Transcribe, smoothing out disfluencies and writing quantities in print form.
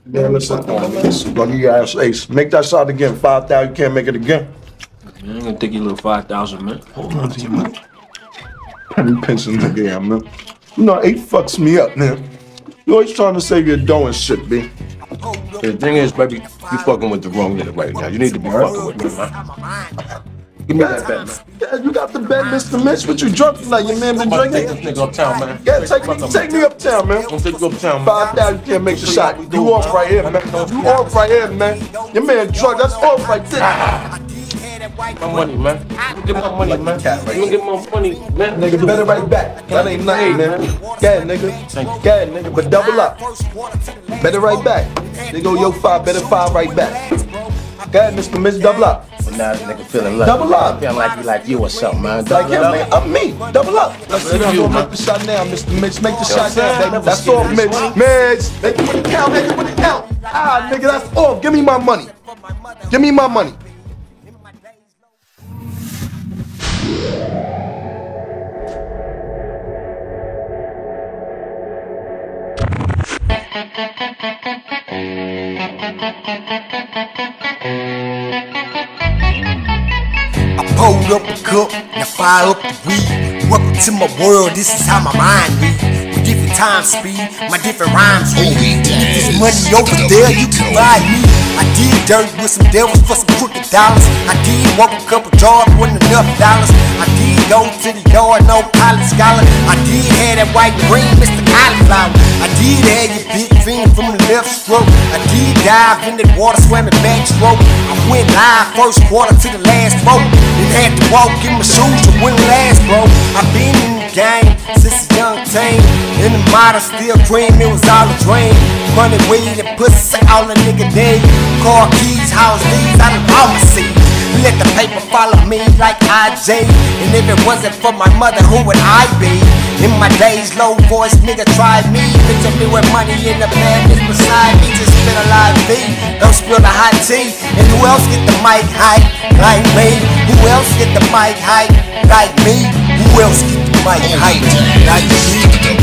Yeah, listen, lucky ass Ace. Make that shot again. 5,000, you can't make it again. Man, I'm gonna take your little 5,000, man. Hold on to you, man. Penny pinching nigga, yeah, man. You know, 8 fucks me up, man. You always trying to save your dough and shit, B. The thing is, baby, you fucking with the wrong nigga right now. You need to be fucking with me, man. Give me that bet, man. Yeah, you got the bet, Mr. Mitch. What you drunk tonight? Your man been drinking? Take this nigga uptown, man. Yeah, take me uptown, man. Don't take you uptown, man. 5,000, you can't make the shot. You off right here, man. You off right here, man. Your man drunk, that's off right there. My money, man. Give my money, man. Let me get my money, man. Nigga, better right back. That ain't nothing, man. Go ahead, nigga. Go ahead, nigga. But double up. Better right back. They go your 5, better 5 right back. Go ahead, Mr. Mitch, double up. But now this nigga feeling lucky. Double up. Feeling like you or something, man. Like him, man. Up me. Double up. Let's see if you make the shot now, Mr. Mitch. Make the shot now, baby. That's off, Mitch. Mitch. Make it with the count. Make it with the count. Ah, nigga, that's off. Give me my money. Give me my money. I pulled up a cup, now fire up the weed. Welcome to my world, this is how my mind read. With different time speed, my different rhymes read. If there's money over there, you can buy me. I did dirt with some devils for some crooked dollars. I did walk a couple jars, wasn't enough dollars. I did go to the yard, no college scholar. I did have that white Green Mr.Cauliflower. I did have your big finger from the left stroke. I did dive in that water, swam in backstroke. I went live first quarter to the last boat. Then had to walk in my shoes to win last, bro. I've been in the game since a young teen. In the model, still dream, it was all a dream. Money, weed, and pussy, all a nigga need. Car keys, house leads, I done all my seeds. Let the paper follow me like IJ. And if it wasn't for my mother, who would I be? In my days, low voice, nigga tried me. Bitch up me with money in the madness beside me. Just spit a live beat, don't spill the hot tea. And who else get the mic hype like me? Who else get the mic hype like me? Who else get the mic hype like me?